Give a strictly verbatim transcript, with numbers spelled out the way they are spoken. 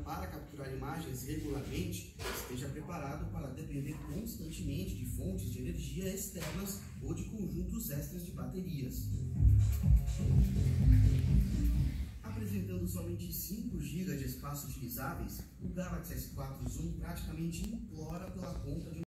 para capturar imagens regularmente, esteja preparado para depender constantemente de fontes de energia externas ou de conjuntos extras de baterias. Apresentando somente cinco gigas de espaço utilizáveis, o Galaxy S quatro Zoom praticamente implora pela conta de